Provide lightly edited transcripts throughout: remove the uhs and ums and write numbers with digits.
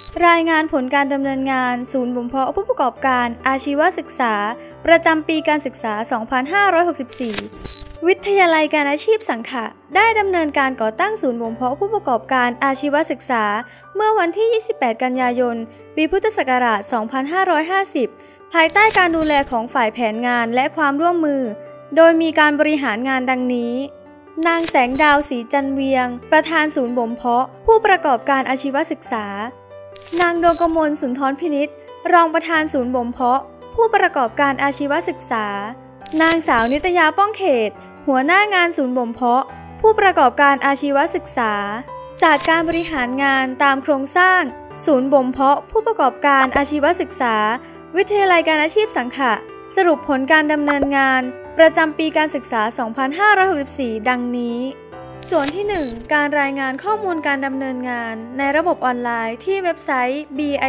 รายงานผลการดำเนินงานศูนย์บ่มเพาะผู้ประกอบการอาชีวศึกษาประจำปีการศึกษา 2564 วิทยาลัยการอาชีพสังขะได้ดำเนินการก่อตั้งศูนย์บ่มเพาะผู้ประกอบการอาชีวศึกษาเมื่อวันที่ 28 กันยายน ปีพุทธศักราช 2550 ภายใต้การดูแลของฝ่ายแผนงานและความร่วมมือโดยมีการบริหารงานดังนี้นางแสงดาวศรีจันเวียงประธานศูนย์บ่มเพาะผู้ประกอบการอาชีวศึกษานางดวงกมลสุนทรพินิจรองประธานศูนย์บ่มเพาะผู้ประกอบการอาชีวศึกษานางสาวนิตยาป้องเขตหัวหน้างานศูนย์บ่มเพาะผู้ประกอบการอาชีวศึกษาจากการบริหารงานตามโครงสร้างศูนย์บ่มเพาะผู้ประกอบการอาชีวศึกษาวิทยาลัยการอาชีพสังขะสรุปผลการดำเนินงานประจำปีการศึกษา 2564 ดังนี้ส่วนที่ 1 การรายงานข้อมูลการดำเนินงานในระบบออนไลน์ที่เว็บไซต์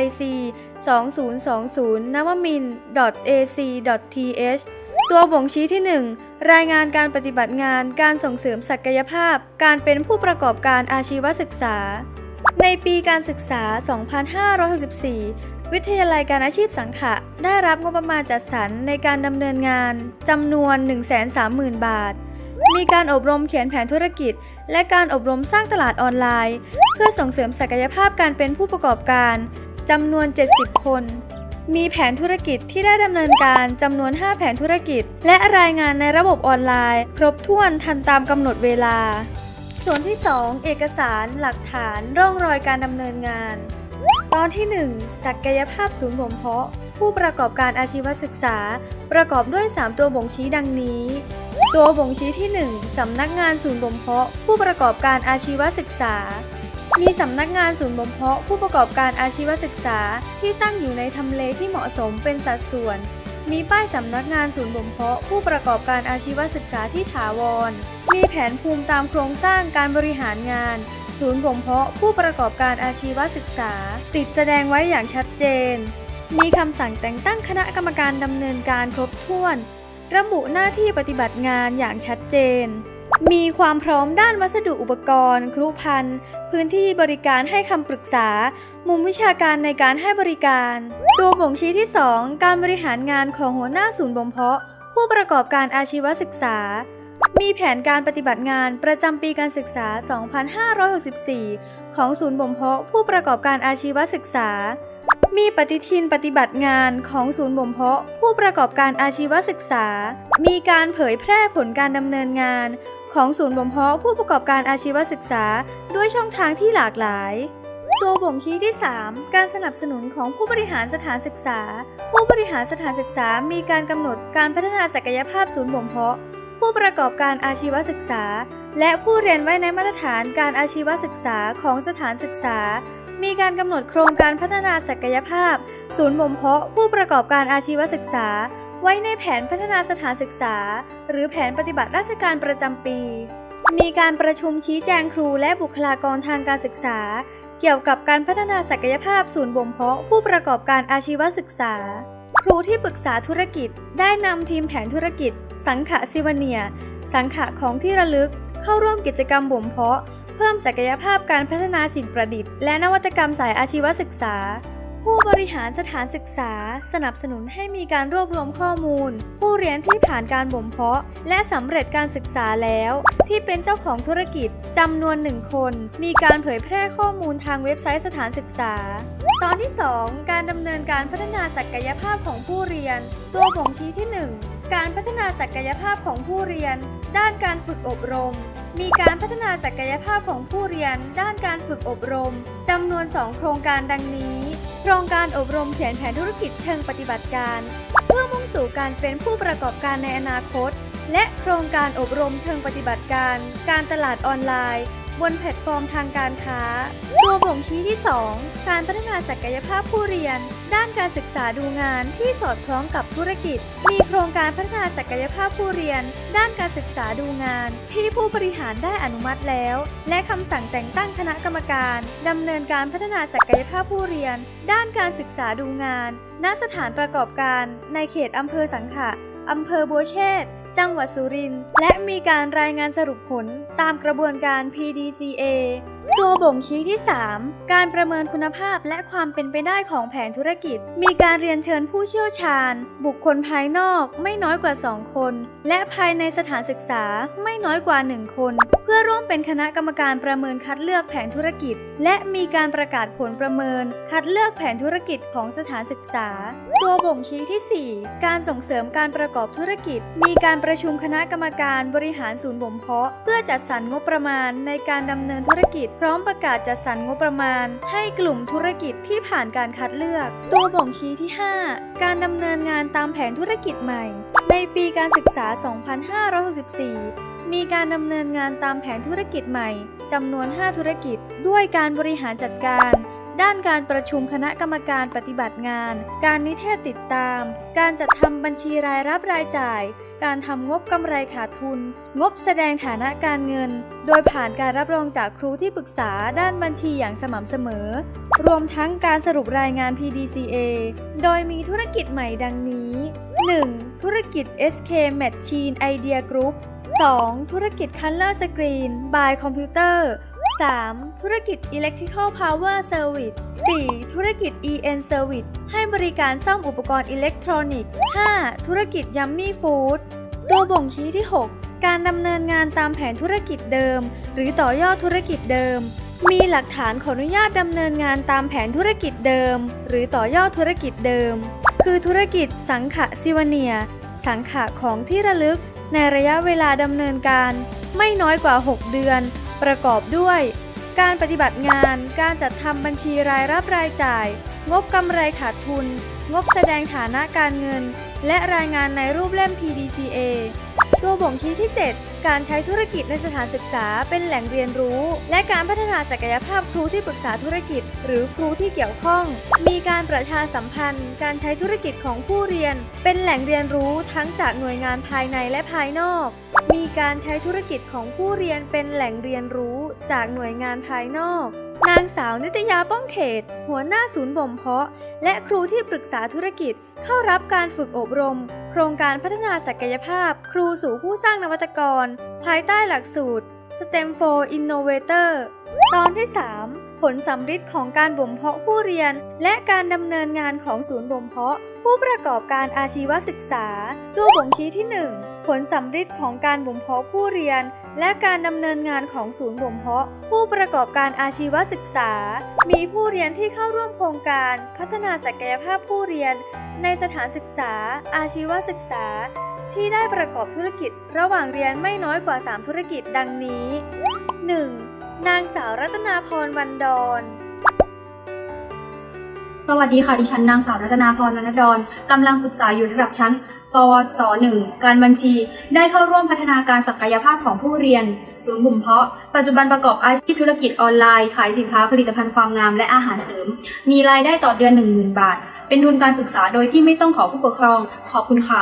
bic2020navamin.ac.th ตัวบ่งชี้ที่ 1 รายงานการปฏิบัติงานการส่งเสริมศักยภาพการเป็นผู้ประกอบการอาชีวศึกษาในปีการศึกษา 2564 วิทยาลัยการอาชีพสังขะได้รับงบประมาณจัดสรรในการดำเนินงานจำนวน 130,000 บาทมีการอบรมเขียนแผนธุรกิจและการอบรมสร้างตลาดออนไลน์เพื่อส่งเสริมศักยภาพการเป็นผู้ประกอบการจำนวน 70 คนมีแผนธุรกิจที่ได้ดำเนินการจำนวน 5 แผนธุรกิจและรายงานในระบบออนไลน์ครบถ้วนทันตามกำหนดเวลาส่วนที่ 2 เอกสารหลักฐานร่องรอยการดำเนินงานตอนที่ 1 ศักยภาพศูนย์บ่มเพาะผู้ประกอบการอาชีวศึกษาประกอบด้วย 3 ตัวบ่งชี้ดังนี้ตัวบ่งชี้ที่ 1 สำนักงานศูนย์บ่มเพาะผู้ประกอบการอาชีวศึกษามีสำนักงานศูนย์บ่มเพาะผู้ประกอบการอาชีวศึกษาที่ตั้งอยู่ในทำเลที่เหมาะสมเป็นสัดส่วนมีป้ายสำนักงานศูนย์บ่มเพาะผู้ประกอบการอาชีวศึกษาที่ถาวรมีแผนภูมิตามโครงสร้างการบริหารงานศูนย์บ่มเพาะผู้ประกอบการอาชีวศึกษาติดแสดงไว้อย่างชัดเจนมีคำสั่งแต่งตั้งคณะกรรมการดำเนินการครบถ้วนระบุหน้าที่ปฏิบัติงานอย่างชัดเจนมีความพร้อมด้านวัสดุอุปกรณ์ครุภัณฑ์พื้นที่บริการให้คำปรึกษามุมวิชาการในการให้บริการตัวบ่งชี้ที่ 2 การบริหารงานของหัวหน้าศูนย์บ่มเพาะผู้ประกอบการอาชีวศึกษามีแผนการปฏิบัติงานประจำปีการศึกษา 2564 ของศูนย์บ่มเพาะผู้ประกอบการอาชีวศึกษามีปฏิทินปฏิบัติงานของศูนย์บ่มเพาะผู้ประกอบการอาชีวศึกษามีการเผยแพร่ผลการดำเนินงานของศูนย์บ่มเพาะผู้ประกอบการอาชีวศึกษาด้วยช่องทางที่หลากหลายตัวบ่งชี้ที่ 3 การสนับสนุนของผู้บริหารสถานศึกษาผู้บริหารสถานศึกษามีการกำหนดการพัฒนาศักยภาพศูนย์บ่มเพาะผู้ประกอบการอาชีวศึกษาและผู้เรียนไว้ในมาตรฐานการอาชีวศึกษาของสถานศึกษามีการกำหนดโครงการพัฒนาศักยภาพศูนย์บ่มเพาะผู้ประกอบการอาชีวศึกษาไว้ในแผนพัฒนาสถานศึกษาหรือแผนปฏิบัติราชการประจำปีมีการประชุมชี้แจงครูและบุคลากรทางการศึกษาเกี่ยวกับการพัฒนาศักยภาพศูนย์บ่มเพาะผู้ประกอบการอาชีวศึกษาครูที่ปรึกษาธุรกิจได้นำทีมแผนธุรกิจสังขะซิวเนียสังขะของที่ระลึกเข้าร่วมกิจกรรมบ่มเพาะเพิ่มศักยภาพการพัฒนาสิ่งประดิษฐ์และนวัตกรรมสายอาชีวศึกษาผู้บริหารสถานศึกษาสนับสนุนให้มีการรวบรวมข้อมูลผู้เรียนที่ผ่านการบ่มเพาะและสำเร็จการศึกษาแล้วที่เป็นเจ้าของธุรกิจจำนวน1 คนมีการเผยแพร่ข้อมูลทางเว็บไซต์สถานศึกษาตอนที่ 2 การดำเนินการพัฒนาศักยภาพของผู้เรียนตัวบ่งชี้ที่ 1 การพัฒนาศักยภาพของผู้เรียนด้านการฝึกอบรมมีการพัฒนาศักยภาพของผู้เรียนด้านการฝึกอบรมจำนวน 2 โครงการดังนี้โครงการอบรมเขียนแผนธุรกิจเชิงปฏิบัติการเพื่อมุ่งสู่การเป็นผู้ประกอบการในอนาคตและโครงการอบรมเชิงปฏิบัติการการตลาดออนไลน์บนแพลตฟอร์มทางการค้าตัวบ่งชี้ที่ 2 การพัฒนาศักยภาพผู้เรียนด้านการศึกษาดูงานที่สอดคล้องกับธุรกิจมีโครงการพัฒนาศักยภาพผู้เรียนด้านการศึกษาดูงานที่ผู้บริหารได้อนุมัติแล้วและคำสั่งแต่งตั้งคณะกรรมการดำเนินการพัฒนาศักยภาพผู้เรียนด้านการศึกษาดูงานณสถานประกอบการในเขตอำเภอสังขะอำเภอบัวเชษฐ์จังหวัดสุรินทร์และมีการรายงานสรุปผลตามกระบวนการ PDCA ตัวบ่งชี้ที่ 3 การประเมินคุณภาพและความเป็นไปได้ของแผนธุรกิจมีการเรียนเชิญผู้เชี่ยวชาญบุคคลภายนอกไม่น้อยกว่า2คนและภายในสถานศึกษาไม่น้อยกว่า1คนเพื่อร่วมเป็นคณะกรรมการประเมินคัดเลือกแผนธุรกิจและมีการประกาศผลประเมินคัดเลือกแผนธุรกิจของสถานศึกษาตัวบ่งชี้ที่ 4 การส่งเสริมการประกอบธุรกิจมีการประชุมคณะกรรมการบริหารศูนย์บ่มเพาะเพื่อจัดสรรงบประมาณในการดำเนินธุรกิจพร้อมประกาศจัดสรรงบประมาณให้กลุ่มธุรกิจที่ผ่านการคัดเลือกตัวบ่งชี้ที่ 5 การดำเนินงานตามแผนธุรกิจใหม่ในปีการศึกษา 2564 มีการดำเนินงานตามแผนธุรกิจใหม่จำนวน 5 ธุรกิจด้วยการบริหารจัดการด้านการประชุมคณะกรรมการปฏิบัติงานการนิเทศติดตามการจัดทำบัญชีรายรับรายจ่ายการทำงบกำไรขาดทุนงบแสดงฐานะการเงินโดยผ่านการรับรองจากครูที่ปรึกษาด้านบัญชีอย่างสม่ำเสมอรวมทั้งการสรุปรายงาน PDCA โดยมีธุรกิจใหม่ดังนี้ 1. ธุรกิจ SK Machine Idea Group 2. ธุรกิจ Color Screen by Computer 3. ธุรกิจ Electrical Power Service 4. ธุรกิจ EN Service ให้บริการซ่อมอุปกรณ์อิเล็กทรอนิกส์ 5. ธุรกิจ Yummy Food ตัวบ่งชี้ที่ 6 การดำเนินงานตามแผนธุรกิจเดิมหรือต่อยอดธุรกิจเดิมมีหลักฐานขออนุญาตดำเนินงานตามแผนธุรกิจเดิมหรือต่อยอดธุรกิจเดิมคือธุรกิจสังขะซิวเนียสังขะของที่ระลึกในระยะเวลาดำเนินการไม่น้อยกว่า6เดือนประกอบด้วยการปฏิบัติงานการจัดทำบัญชีรายรับรายจ่ายงบกำไรขาดทุนงบแสดงฐานะการเงินและรายงานในรูปเล่ม PDCA ตัวบ่งชี้ที่ 7 การใช้ธุรกิจในสถานศึกษาเป็นแหล่งเรียนรู้และการพัฒนาศักยภาพครูที่ปรึกษาธุรกิจหรือครูที่เกี่ยวข้องมีการประชาสัมพันธ์การใช้ธุรกิจของผู้เรียนเป็นแหล่งเรียนรู้ทั้งจากหน่วยงานภายในและภายนอกมีการใช้ธุรกิจของผู้เรียนเป็นแหล่งเรียนรู้จากหน่วยงานภายนอกนางสาวนิตยาป้องเขตหัวหน้าศูนย์บ่มเพาะและครูที่ปรึกษาธุรกิจเข้ารับการฝึกอบรมโครงการพัฒนาศักยภาพครูสู่ผู้สร้างนวัตกรภายใต้หลักสูตร STEM for Innovator ตอนที่ 3 ผลสำฤทธิ์ของการบ่มเพาะผู้เรียนและการดำเนินงานของศูนย์บ่มเพาะผู้ประกอบการอาชีวศึกษาตัวบ่งชี้ที่ 1 ผลสำฤทธิ์ของการบ่มเพาะผู้เรียนและการดำเนินงานของศูนย์บ่มเพาะผู้ประกอบการอาชีวศึกษามีผู้เรียนที่เข้าร่วมโครงการพัฒนาศักยภาพผู้เรียนในสถานศึกษาอาชีวศึกษาที่ได้ประกอบธุรกิจระหว่างเรียนไม่น้อยกว่า3ธุรกิจดังนี้ 1. นางสาวรัตนาพรวันดอนสวัสดีค่ะดิฉันนางสาวรัตนาพรวรรณดรกำลังศึกษาอยู่ระดับชั้นปวส. 1 การบัญชีได้เข้าร่วมพัฒนาการศักยภาพของผู้เรียนศูนย์บ่มเพาะปัจจุบันประกอบอาชีพธุรกิจออนไลน์ขายสินค้าผลิตภัณฑ์ความงามและอาหารเสริมมีรายได้ต่อเดือน 10,000 บาทเป็นทุนการศึกษาโดยที่ไม่ต้องขอผู้ปกครองขอบคุณค่ะ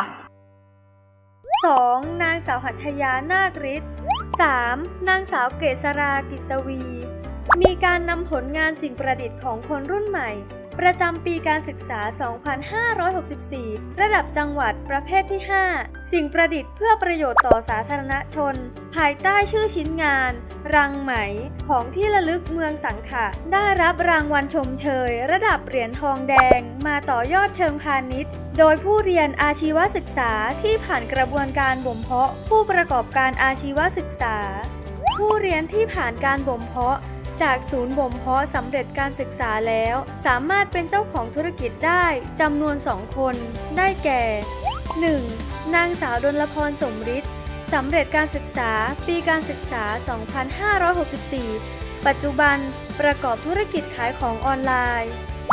2. นางสาวหัตถยานาคฤทธิ์ 3. นางสาวเกษรากิจวีมีการนำผลงานสิ่งประดิษฐ์ของคนรุ่นใหม่ประจำปีการศึกษา 2564 ระดับจังหวัดประเภทที่ 5 สิ่งประดิษฐ์เพื่อประโยชน์ต่อสาธารณชนภายใต้ชื่อชิ้นงานรังไหมของที่ระลึกเมืองสังขะได้รับรางวัลชมเชยระดับเหรียญทองแดงมาต่อยอดเชิงพาณิชย์โดยผู้เรียนอาชีวศึกษาที่ผ่านกระบวนการบ่มเพาะผู้ประกอบการอาชีวศึกษาผู้เรียนที่ผ่านการบ่มเพาะจากศูนย์บ่มเพาะสำเร็จการศึกษาแล้วสามารถเป็นเจ้าของธุรกิจได้จำนวน2คนได้แก่ 1. นางสาวดลพรสมฤทธิ์สำเร็จการศึกษาปีการศึกษา 2564 ปัจจุบันประกอบธุรกิจขายของออนไลน์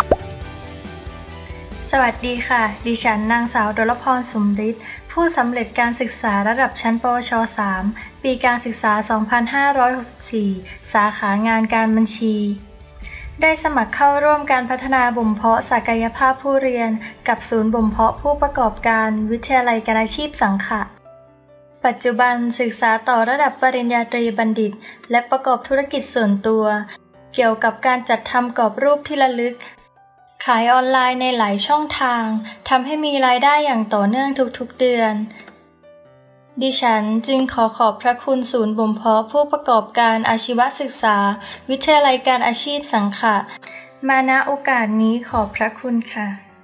สวัสดีค่ะดิฉันนางสาวดลพรสมฤทธิ์ผู้สำเร็จการศึกษาระดับชั้นปวช. 3 ปีการศึกษา 2564 สาขางานการบัญชีได้สมัครเข้าร่วมการพัฒนาบ่มเพาะศักยภาพผู้เรียนกับศูนย์บ่มเพาะผู้ประกอบการวิทยาลัยการอาชีพสังขะปัจจุบันศึกษาต่อระดับปริญญาตรีบัณฑิตและประกอบธุรกิจส่วนตัวเกี่ยวกับการจัดทำกรอบรูปที่ระลึกขายออนไลน์ในหลายช่องทางทำให้มีรายได้อย่างต่อเนื่องทุกๆเดือนดิฉันจึงขอบพระคุณศูนย์บ่มเพาะผู้ประกอบการอาชีวศึกษาวิทยาลัยการอาชีพสังขะมาณโอกาสนี้ขอบพระคุณค่ะ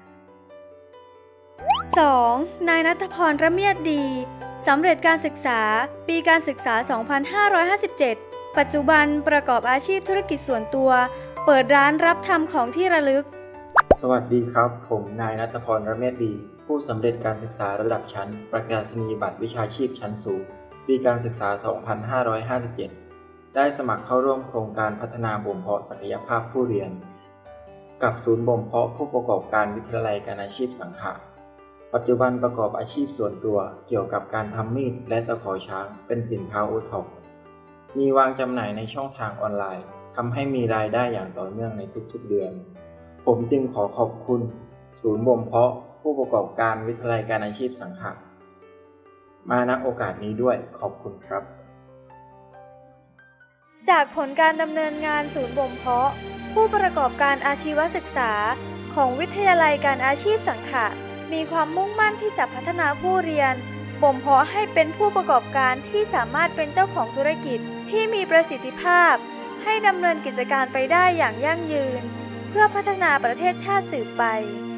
2. นายณัฐพร ระเมียดดีสำเร็จการศึกษาปีการศึกษา 2557 ปัจจุบันประกอบอาชีพธุรกิจส่วนตัวเปิดร้านรับทำของที่ระลึกสวัสดีครับผมนายณัฐพร ระเมียดดีผู้สำเร็จการศึกษาระดับชั้นประกาศนียบัตรวิชาชีพชั้นสูงปีการศึกษา 2557 ได้สมัครเข้าร่วมโครงการพัฒนาบ่มเพาะศักยภาพผู้เรียนกับศูนย์บ่มเพาะผู้ประกอบการวิทยาลัยการอาชีพสังขะปัจจุบันประกอบอาชีพส่วนตัวเกี่ยวกับการทำมีดและตะขอช้างเป็นสินค้าโอท็อปมีวางจำหน่ายในช่องทางออนไลน์ทำให้มีรายได้อย่างต่อเนื่องในทุกๆเดือนผมจึงขอบคุณศูนย์บ่มเพาะผู้ประกอบการวิทยาลัยการอาชีพสังขะมาณโอกาสนี้ด้วยขอบคุณครับจากผลการดำเนินงานศูนย์บ่มเพาะผู้ประกอบการอาชีวศึกษาของวิทยาลัยการอาชีพสังขะมีความมุ่งมั่นที่จะพัฒนาผู้เรียนบ่มเพาะให้เป็นผู้ประกอบการที่สามารถเป็นเจ้าของธุรกิจที่มีประสิทธิภาพให้ดำเนินกิจการไปได้อย่างยั่งยืนเพื่อพัฒนาประเทศชาติสืบไป